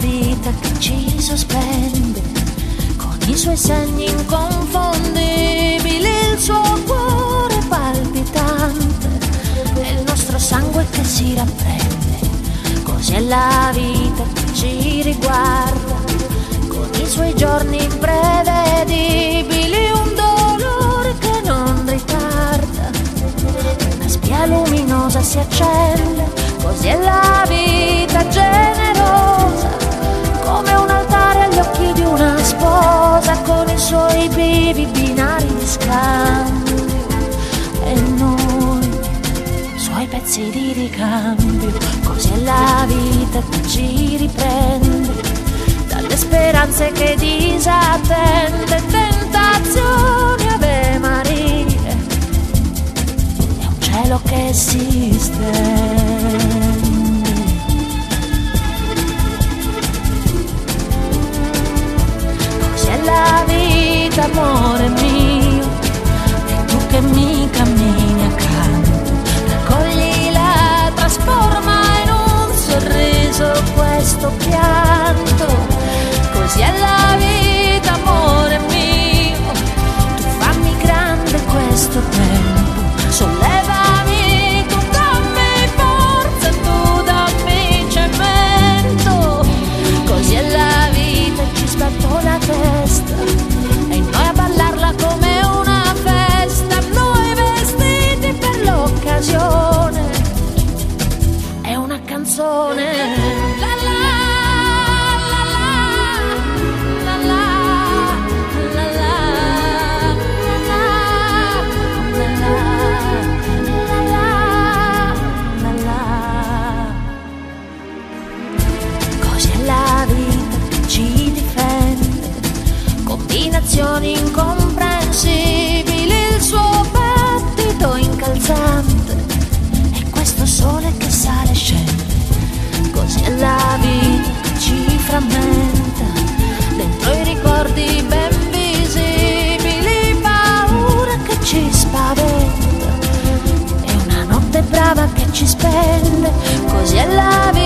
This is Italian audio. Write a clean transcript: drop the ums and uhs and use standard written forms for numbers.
vita che ci sospende, con i suoi segni inconfondibili, il suo cuore palpitante e il nostro sangue che si rapprende. Così è la vita che ci riguarda, con i suoi giorni imprevedibili, un dolore che non ritarda, una spia luminosa si accende. Così è la vita generosa, come un altare agli occhi di una sposa, con i suoi vivi binari di scambio e noi, suoi pezzi di ricambio. Così è la vita che ci riprende dalle speranze che disattende, tentazioni, Ave Maria, è un cielo che si stende. Così è la vita, amore mio, e tu che mi cammini accanto, raccoglila, trasforma in un sorriso questo pianto. Così è la vita, amore mio, tu fammi grande questo tempo, sollevami, tu dammi forza, tu dammi cemento. Così è la vita, ci sbatto la testa e noi a ballarla come una festa, noi vestiti per l'occasione, è una canzone. Combinazioni incomprensibili, il suo battito incalzante e questo sole che sale e scende. Così è la vita che ci frammenta dentro i ricordi ben visibili, paura che ci spaventa e una notte brava che ci spende. Così è la vita.